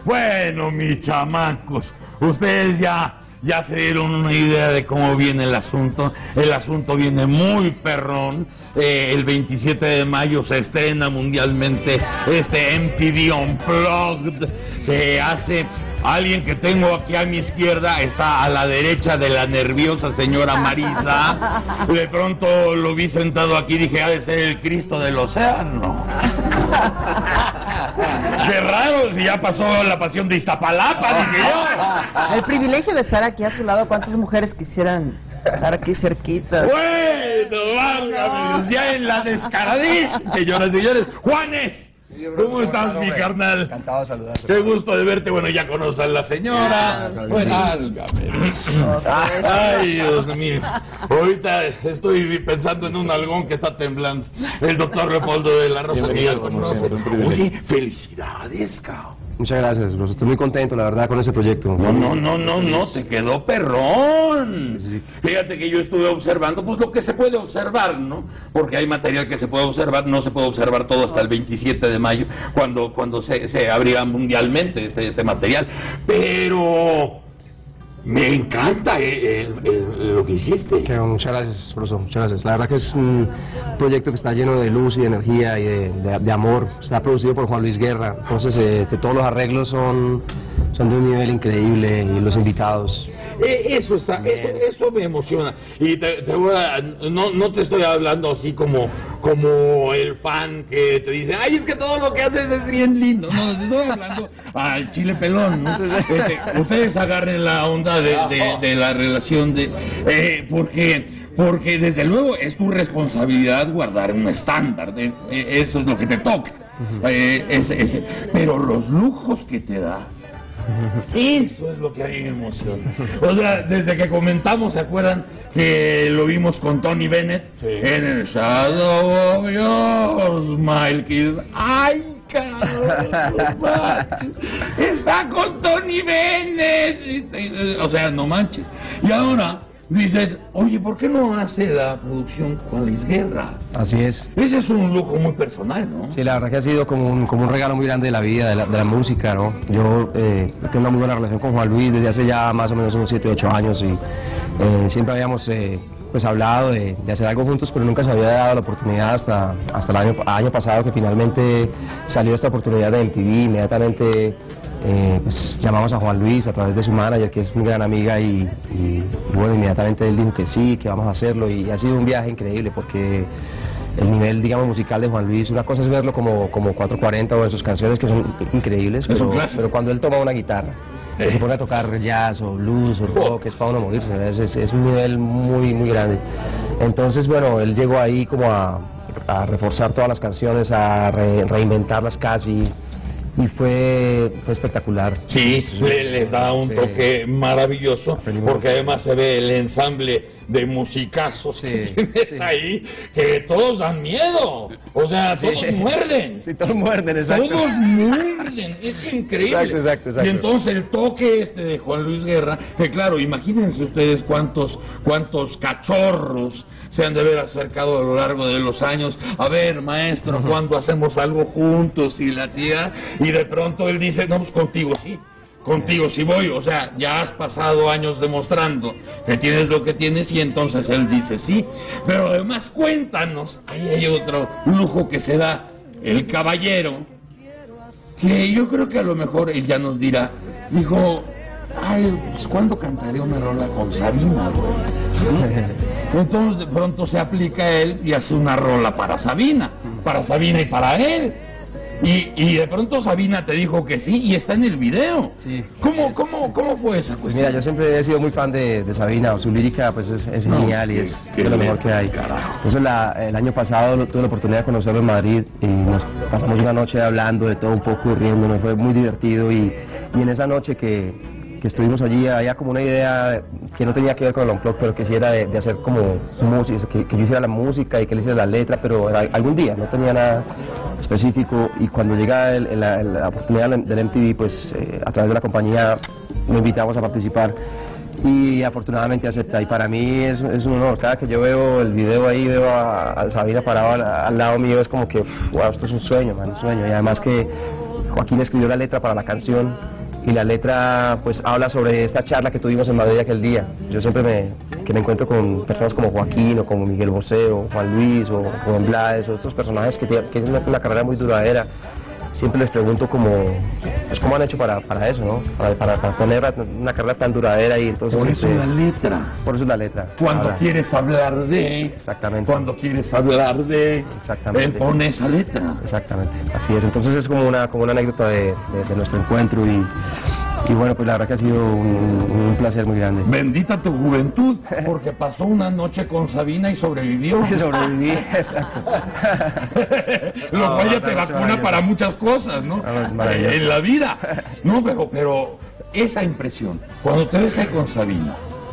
Bueno, mis chamacos, ustedes ya se dieron una idea de cómo viene el asunto. El asunto viene muy perrón. El 27 de mayo se estrena mundialmente este MTV Unplugged que hace alguien que tengo aquí a mi izquierda, está a la derecha de la nerviosa señora Marisa. De pronto lo vi sentado aquí y dije, ha de ser el Cristo del océano. Qué raro, si ya pasó la pasión de Iztapalapa, dije yo. El privilegio de estar aquí a su lado, ¿cuántas mujeres quisieran estar aquí cerquita? Bueno, válgame, ya en la descaradísima, señoras y señores. Juanes, ¿cómo estás, mi carnal? Encantado de saludarte. Qué gusto de verte. Bueno, ya conoces a la señora. Pues, válgame. Ay, Dios mío. Ahorita estoy pensando en un algón que está temblando. El doctor Leopoldo de la Rosa, que ya lo conoce. Oye, felicidades, cabrón. Muchas gracias, Rosa. Estoy muy contento, la verdad, con ese proyecto. No, te quedó perrón. Sí. Fíjate que yo estuve observando, pues lo que se puede observar, ¿no? Porque hay material que se puede observar, no se puede observar todo hasta el 27 de mayo, cuando se abrirá mundialmente este material. Pero me encanta lo que hiciste. Muchas gracias, profesor, muchas gracias. La verdad que es un proyecto que está lleno de luz y de energía y de amor. Está producido por Juan Luis Guerra, entonces todos los arreglos son de un nivel increíble y los invitados. Eso me emociona. Y no te estoy hablando así como el fan que te dice, ay, es que todo lo que haces es bien lindo. No, te estoy hablando al chile pelón, ¿no? Ustedes agarren la onda de la relación porque desde luego es tu responsabilidad guardar un estándar. Eso es lo que te toca. Pero los lujos que te das, eso es lo que a mí me emociona. O sea, desde que comentamos, ¿se acuerdan que lo vimos con Tony Bennett? Sí. En el Shadow of Your Smile, que ¡ay, cabrón! Está con Tony Bennett. O sea, no manches. Y ahora dices, oye, ¿por qué no hace la producción con Luis Guerra? Así es. Ese es un lujo muy personal, ¿no? Sí, la verdad que ha sido como un regalo muy grande de la vida, de la música, ¿no? Yo tengo una muy buena relación con Juan Luis desde hace ya más o menos unos 7 u 8 años y siempre habíamos pues hablado de hacer algo juntos, pero nunca se había dado la oportunidad hasta el año pasado, que finalmente salió esta oportunidad de MTV. Inmediatamente pues llamamos a Juan Luis a través de su manager, que es mi gran amiga, y bueno, inmediatamente él dijo que sí, que vamos a hacerlo, y ha sido un viaje increíble porque el nivel, digamos, musical de Juan Luis, una cosa es verlo como 440 o en sus canciones, que son increíbles, pero cuando él toma una guitarra que se pone a tocar jazz o blues o rock, es para uno morirse, es un nivel muy, muy grande. Entonces, bueno, él llegó ahí como a reforzar todas las canciones, a reinventarlas casi, y fue espectacular. Sí, le da un toque maravilloso, porque además se ve el ensamble de musicazos que tienes ahí, que todos dan miedo, o sea, todos muerden. Sí, todos muerden, exacto. Todos muerden, es increíble. Exacto. Y entonces el toque de Juan Luis Guerra, que claro, imagínense ustedes cuántos cachorros se han de haber acercado a lo largo de los años. A ver, maestro, ¿cuándo hacemos algo juntos? Y la tía, y de pronto él dice, no, pues contigo sí voy. O sea, ya has pasado años demostrando que tienes lo que tienes, y entonces él dice sí. Pero además cuéntanos, ahí hay otro lujo que se da el caballero, que yo creo que a lo mejor él ya nos dirá, dijo, ay, pues ¿cuándo cantaré una rola con Sabina, güey? Entonces de pronto se aplica él y hace una rola para Sabina y para él. Y de pronto Sabina te dijo que sí, y está en el video. Sí. ¿Cómo fue esa cuestión? Pues mira, yo siempre he sido muy fan de Sabina, su lírica pues es genial y es de lo mejor que hay. Entonces el año pasado tuve la oportunidad de conocerlo en Madrid y nos pasamos una noche hablando de todo un poco y riéndonos, fue muy divertido, y en esa noche que estuvimos allí había como una idea que no tenía que ver con el Unplugged, pero que sí era de hacer como música, que yo hiciera la música y que él hiciera la letra, pero era algún día, no tenía nada específico. Y cuando llega la oportunidad del MTV, pues a través de la compañía lo invitamos a participar y afortunadamente acepta, y para mí es un honor. Cada que yo veo el video ahí, veo a Sabina parado al lado mío, es como que wow, esto es un sueño, man, un sueño. Y además que Joaquín escribió la letra para la canción, y la letra pues habla sobre esta charla que tuvimos en Madrid aquel día. Yo siempre me encuentro con personas como Joaquín o como Miguel Bosé o Juan Luis o Juan Blades o otros personajes que tienen una carrera muy duradera. Siempre les pregunto pues cómo han hecho para eso, ¿no? Para tener una carrera tan duradera y entonces... Por eso la letra. Por eso la letra. Cuando quieres hablar de... Exactamente. Cuando quieres hablar de... Exactamente. Pone esa letra. Exactamente, así es. Entonces es como una anécdota de nuestro encuentro y bueno, pues la verdad que ha sido un placer muy grande. Bendita tu juventud, porque pasó una noche con Sabina y sobrevivió. Sobreviví, exacto. Los Goya te vacuna para muchas cosas, ¿no? En la vida. No, pero esa impresión, cuando te ves ahí con Sabina,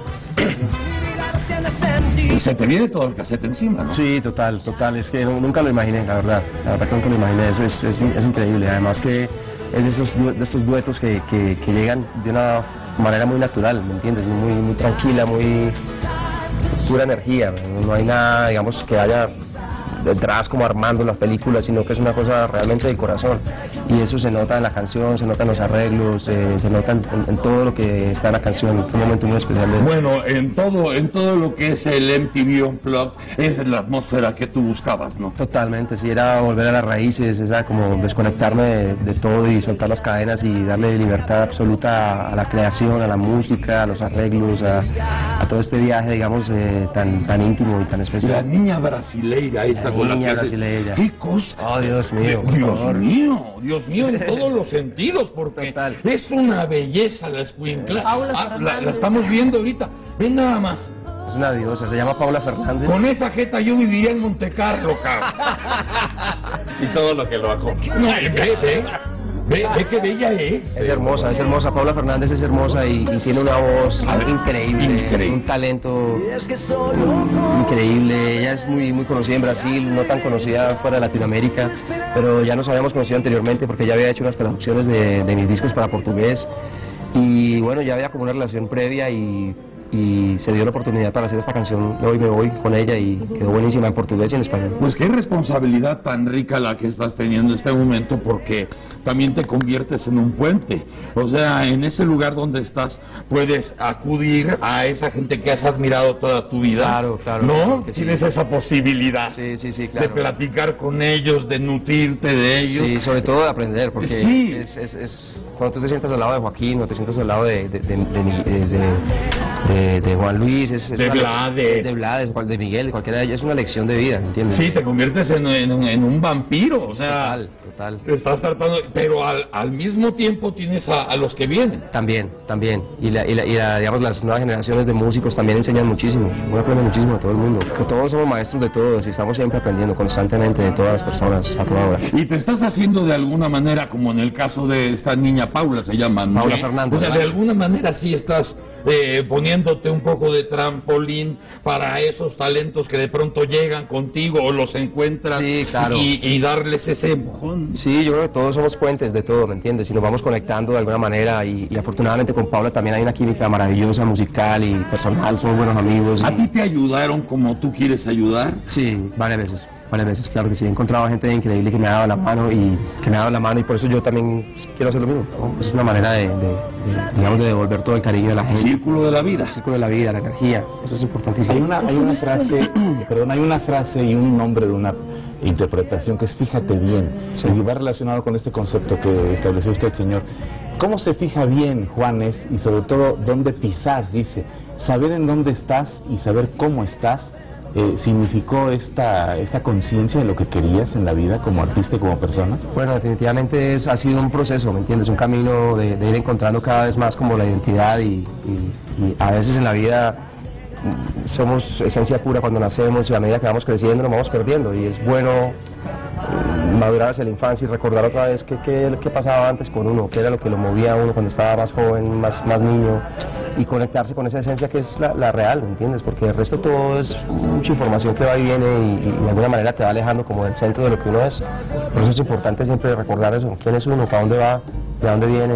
se te viene todo el cassette encima, ¿no? Sí, total, es que nunca lo imaginé, la verdad que nunca lo imaginé, es increíble, además que es de estos duetos que llegan de una manera muy natural, ¿me entiendes? Muy tranquila, muy pura energía, no hay nada, digamos, que haya detrás como armando las películas, sino que es una cosa realmente del corazón, y eso se nota en la canción, se nota en los arreglos, se nota en todo lo que está en la canción, un momento muy especial. Bueno, en todo lo que es el MTV Unplugged, es la atmósfera que tú buscabas, ¿no? Totalmente, sí, era volver a las raíces, era como desconectarme de todo y soltar las cadenas y darle libertad absoluta a la creación, a la música, a los arreglos, a todo este viaje, digamos, tan íntimo y tan especial. La niña brasileira esta con la que brasileira. ¿Qué cosa? Oh, Dios mío. Dios mío, en todos los sentidos, porque total. Es una belleza la escuincla. Paula la estamos viendo ahorita. Ven nada más. Es una diosa, se llama Paula Fernández. Con esa jeta yo viviría en Montecarlo, cabrón. Y todo lo que lo acompaña. No, ve qué bella es. Es hermosa, Paula Fernández es hermosa y tiene una voz increíble, un talento increíble. Ella es muy conocida en Brasil, no tan conocida fuera de Latinoamérica, pero ya nos habíamos conocido anteriormente porque ella había hecho unas traducciones de mis discos para portugués y bueno, ya había como una relación previa y se dio la oportunidad para hacer esta canción de Hoy Me Voy con ella y quedó buenísima en portugués y en español. Pues qué responsabilidad tan rica la que estás teniendo en este momento, porque también te conviertes en un puente. O sea, en ese lugar donde estás puedes acudir a esa gente que has admirado toda tu vida. Claro. ¿No? Sí. Tienes esa posibilidad sí, claro. de platicar con ellos, de nutrirte de ellos. Sí, sobre todo de aprender, porque sí. es cuando tú te sientas al lado de Joaquín o te sientas al lado de Juan Luis, de Blades, de Miguel, de cualquiera de ellos, es una lección de vida, ¿entiendes? Sí, te conviertes en un vampiro, o sea, total. Estás tratando, pero al mismo tiempo tienes a los que vienen. También, y digamos, las nuevas generaciones de músicos también enseñan muchísimo, uno aprende muchísimo de todo el mundo, que todos somos maestros de todos y estamos siempre aprendiendo constantemente de todas las personas a toda hora. Y te estás haciendo de alguna manera, como en el caso de esta niña Paula, se llama, ¿no? Paula Fernández. O sea, de alguna manera sí estás poniéndote un poco de trampolín para esos talentos que de pronto llegan contigo o los encuentras, sí, claro. y darles ese empujón. Sí, yo creo que todos somos puentes de todo, ¿me entiendes? Y nos vamos conectando de alguna manera y afortunadamente con Paula también hay una química maravillosa, musical y personal, somos buenos amigos. ¿A ti te ayudaron como tú quieres ayudar? Sí, varias veces, claro que sí. He encontrado gente increíble que me ha dado la mano y por eso yo también quiero hacer lo mismo, ¿no? Es una manera digamos, de devolver todo el cariño de la gente. Círculo de la vida. Círculo de la vida, la energía, eso es importantísimo. Hay una frase y un nombre de una interpretación que es fíjate bien, sí. Y va relacionado con este concepto que estableció usted, señor. ¿Cómo se fija bien, Juanes, y sobre todo dónde pisás? Dice, saber en dónde estás y saber cómo estás. ¿Significó esta conciencia de lo que querías en la vida como artista y como persona? Bueno, definitivamente ha sido un proceso, ¿me entiendes? Un camino de ir encontrando cada vez más como la identidad y a veces en la vida somos esencia pura cuando nacemos y a medida que vamos creciendo nos vamos perdiendo y es bueno madurar hacia la infancia y recordar otra vez qué pasaba antes con uno, qué era lo que lo movía a uno cuando estaba más joven, más niño, y conectarse con esa esencia que es la real, ¿me entiendes? Porque el resto todo es mucha información que va y viene y de alguna manera te va alejando como del centro de lo que uno es. Por eso es importante siempre recordar eso, quién es uno, para dónde va, de dónde viene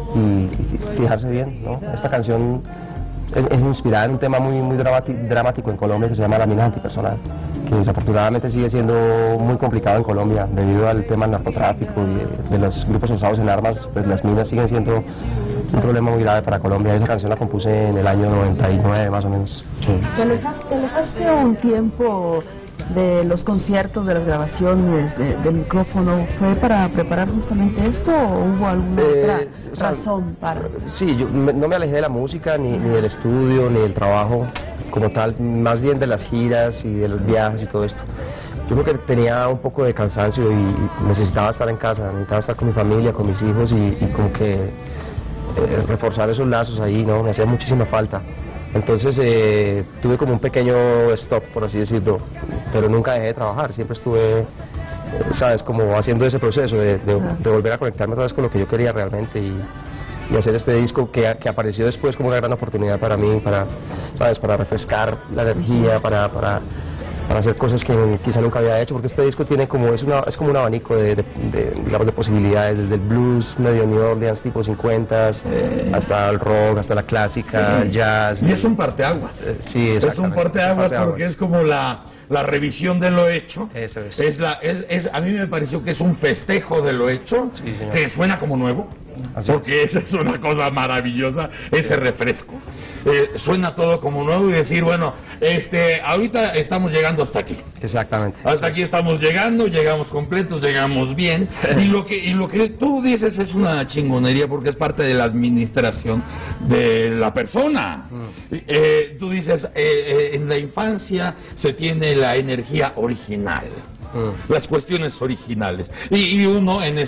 y fijarse bien, ¿no? Esta canción es inspirada en un tema muy dramático en Colombia que se llama La mina antipersonal. desafortunadamente sigue siendo muy complicado en Colombia debido al tema del narcotráfico y de los grupos usados en armas. Pues las minas siguen siendo un problema muy grave para Colombia. Esa canción la compuse en el año 99 más o menos. Sí. ¿Te alejaste un tiempo de los conciertos, de las grabaciones, del micrófono? ¿Fue para preparar justamente esto o hubo alguna otra razón para...? Sí, yo no me alejé de la música, ni del estudio, ni del trabajo como tal, más bien de las giras y de los viajes y todo esto. Yo creo que tenía un poco de cansancio y necesitaba estar en casa, necesitaba estar con mi familia, con mis hijos y como que reforzar esos lazos ahí, ¿no? Me hacía muchísima falta. Entonces tuve como un pequeño stop, por así decirlo, pero nunca dejé de trabajar, siempre estuve, sabes, como haciendo ese proceso de volver a conectarme otra vez con lo que yo quería realmente y hacer este disco que apareció después como una gran oportunidad para mí, sabes, para refrescar la energía, para hacer cosas que quizá nunca había hecho, porque este disco tiene como, es como un abanico digamos, de posibilidades, desde el blues medio New Orleans tipo 50s, hasta el rock, hasta la clásica, el jazz. Y es un parteaguas. Sí, es un parteaguas porque es como la revisión de lo hecho. Eso es. A mí me pareció que es un festejo de lo hecho, sí, que suena como nuevo. Porque esa es una cosa maravillosa, ese refresco. Suena todo como nuevo y decir, bueno, ahorita estamos llegando hasta aquí. Exactamente. Hasta aquí estamos llegando, llegamos completos, llegamos bien. Y lo que tú dices es una chingonería porque es parte de la administración de la persona. Tú dices, en la infancia se tiene la energía original. Las cuestiones originales y uno en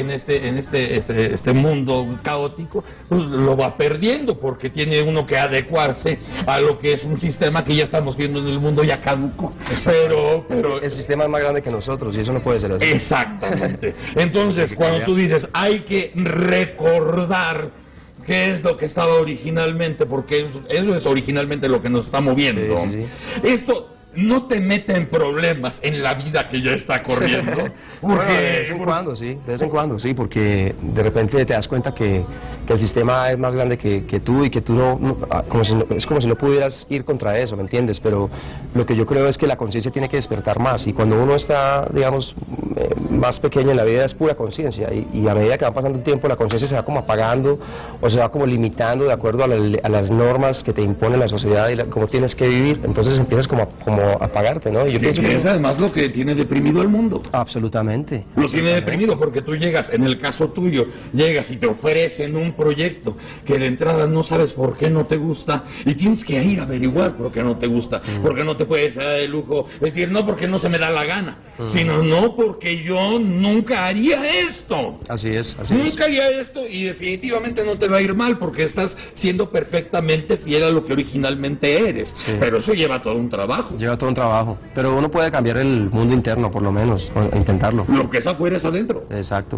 este mundo caótico pues, lo va perdiendo porque tiene uno que adecuarse a lo que es un sistema que ya estamos viendo en el mundo ya caduco, pero el sistema es más grande que nosotros y eso no puede ser así. Exactamente. Entonces cuando tú dices hay que recordar qué es lo que estaba originalmente, porque eso es originalmente lo que nos está moviendo. Sí. Esto no te mete en problemas en la vida que ya está corriendo. Bueno, de vez en cuando sí, porque de repente te das cuenta que el sistema es más grande que tú y que tú es como si no pudieras ir contra eso, ¿me entiendes? Pero lo que yo creo es que la conciencia tiene que despertar más y cuando uno está, digamos, más pequeño en la vida es pura conciencia y a medida que va pasando el tiempo la conciencia se va como apagando o se va como limitando de acuerdo a las normas que te impone la sociedad y cómo tienes que vivir, entonces empiezas como apagarte, ¿no? Yo pienso que es además lo que tiene deprimido al mundo. Absolutamente. Lo tiene deprimido porque tú llegas, en el caso tuyo, llegas y te ofrecen un proyecto que de entrada no sabes por qué no te gusta y tienes que ir a averiguar por qué no te gusta, porque no te puedes dar el lujo, es decir, no porque no se me da la gana, sino no porque yo nunca haría esto. Así es. Nunca haría esto y definitivamente no te va a ir mal porque estás siendo perfectamente fiel a lo que originalmente eres, pero eso lleva todo un trabajo. Un trabajo, pero uno puede cambiar el mundo interno por lo menos, o intentarlo. Lo que es afuera es adentro. Exacto.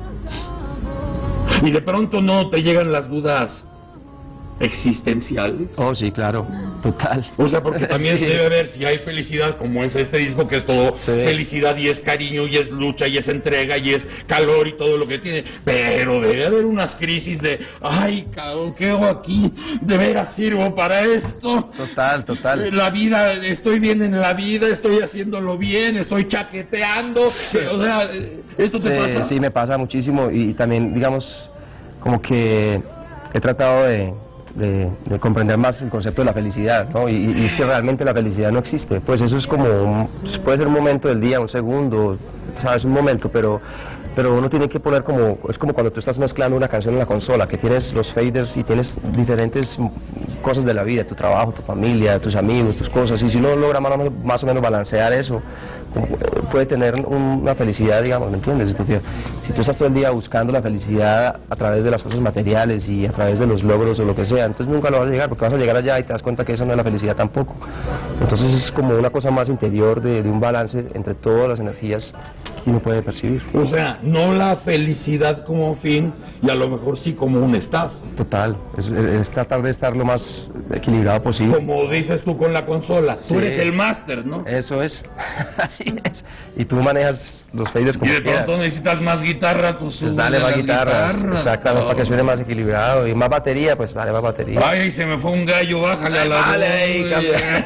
Y de pronto no te llegan las dudas existenciales. Oh, sí, claro, total. O sea, porque también debe haber, si hay felicidad, como es este disco, que es todo felicidad y es cariño y es lucha y es entrega y es calor y todo lo que tiene, pero debe haber unas crisis de, ay, cabrón, ¿qué hago aquí? ¿De veras sirvo para esto? Total. La vida, estoy bien en la vida, estoy haciéndolo bien, estoy chaqueteando, o sea, ¿esto te pasa? Sí, me pasa muchísimo y también, digamos, como que he tratado de comprender más el concepto de la felicidad, ¿no? Y es que realmente la felicidad no existe, pues eso es como, puede ser un momento del día, un segundo, sabes, un momento, pero uno tiene que poner como, es como cuando tú estás mezclando una canción en la consola, que tienes los faders y tienes diferentes cosas de la vida, tu trabajo, tu familia, tus amigos, tus cosas, y si uno logra más o menos balancear eso, puede tener una felicidad, digamos, ¿me entiendes? Porque si tú estás todo el día buscando la felicidad a través de las cosas materiales y a través de los logros o lo que sea, entonces nunca lo vas a llegar, porque vas a llegar allá y te das cuenta que eso no es la felicidad tampoco. Entonces es como una cosa más interior de un balance entre todas las energías que uno puede percibir. O sea, no la felicidad como fin y a lo mejor sí como un estado. Total, es tratar de estar lo más equilibrado posible. Como dices tú con la consola, tú eres el máster, ¿no? Eso es, así es. Y tú manejas los faders como quieras. Y de pronto necesitas más guitarra, pues dale más guitarras, exactamente, para que suene más equilibrado. Y más batería, pues dale más batería. Ay, se me fue un gallo, bájale a la Vale, ahí, cambia.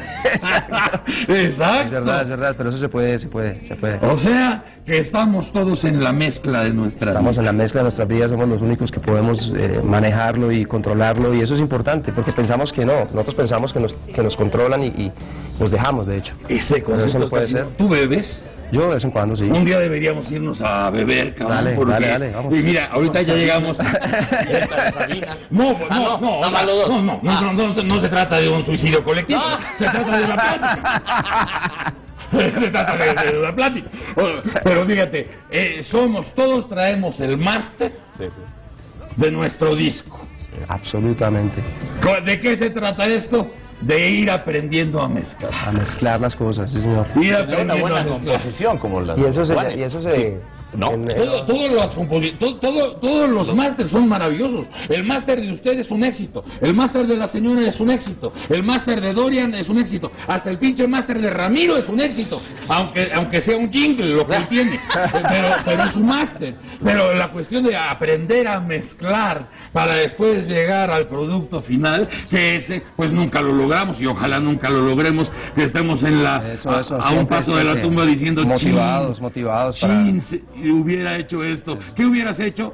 Exacto. Es verdad, pero eso se puede. O sea, que estamos todos en la mezcla de nuestras Estamos vidas. en la mezcla de nuestras vidas, somos los únicos que podemos manejarlo y controlarlo, y eso es importante, porque pensamos que no, nosotros pensamos que nos controlan y nos dejamos, de hecho. Ese Pero eso concepto no puede está ser. chido. ¿Tú bebes? Yo de vez en cuando, sí. Un día deberíamos irnos a beber, cabrón. Dale, porque... dale, vamos. Y mira, ahorita ya llegamos. No se trata de un suicidio colectivo. Se trata de una plática. Se trata de una plática. Pero fíjate, todos traemos el máster de nuestro disco. Absolutamente. ¿De qué se trata esto? De ir aprendiendo a mezclar. A mezclar las cosas, sí, señor. Ir Una aprendiendo buena a mezclar. composición como las Y eso Juanes. se No. Todos los másters son maravillosos. El máster de usted es un éxito. El máster de la señora es un éxito. El máster de Dorian es un éxito. Hasta el pinche máster de Ramiro es un éxito. Aunque sea un jingle lo que él tiene. Pero es un máster. Pero la cuestión de aprender a mezclar para después llegar al producto final, que ese pues nunca lo logramos y ojalá nunca lo logremos, que estemos en la a un paso de la tumba diciendo motivados para... chin, si hubiera hecho esto. ¿Qué hubieras hecho?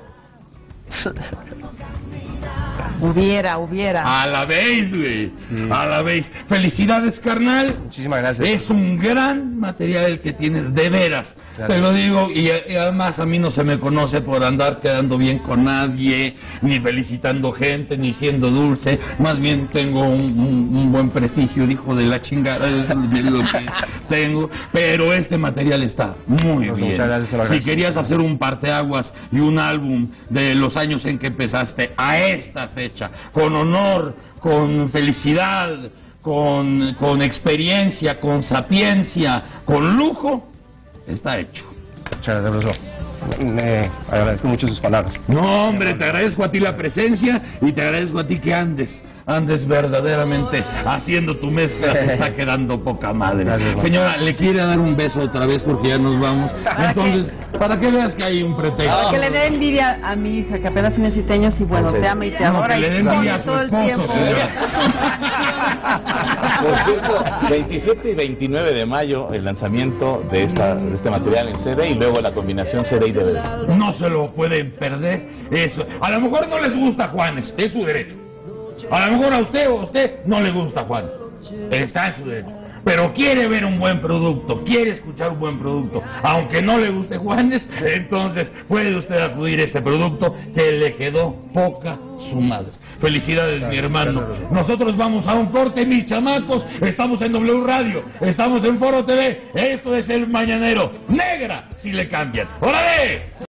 Hubiera. A la vez, güey. A la vez. Felicidades, carnal. Muchísimas gracias. Es un gran material el que tienes, de veras. Gracias. Te lo digo, y además a mí no se me conoce por andar quedando bien con nadie, ni felicitando gente, ni siendo dulce. Más bien tengo un buen prestigio, hijo de la chingada, es lo que tengo. Pero este material está muy Pues bien. muchas gracias, te lo Si agradezco. querías hacer un parteaguas y un álbum de los años en que empezaste a esta fecha, con honor, con felicidad, con experiencia, con sapiencia, con lujo, está hecho. Muchas gracias, profesor. Me agradezco mucho sus palabras. No, hombre, te agradezco a ti la presencia y te agradezco a ti que andes verdaderamente haciendo tu mezcla, te está quedando poca madre. Gracias, hermano. Señora, ¿le quiere dar un beso otra vez porque ya nos vamos? Entonces, para que veas que hay un pretexto. Para que le dé envidia a mi hija, que apenas tiene 7 años y bueno, ¿En serio? te ama y te No, adora que le y dé te envidia a pone su todo el esposo, tiempo. señora. Por cierto, 27 y 29 de mayo el lanzamiento de este material en CD y luego la combinación CD y DVD. No se lo pueden perder. Eso. A lo mejor no les gusta Juanes, es su derecho. A lo mejor a usted o a usted no le gusta Juan, está en su derecho. Pero quiere ver un buen producto, quiere escuchar un buen producto, aunque no le guste Juanes, entonces puede usted acudir a este producto que le quedó poca su madre. Felicidades, mi hermano. Nosotros vamos a un corte, mis chamacos. Estamos en W Radio, estamos en Foro TV. Esto es El Mañanero. Negra, si le cambian. ¡Órale!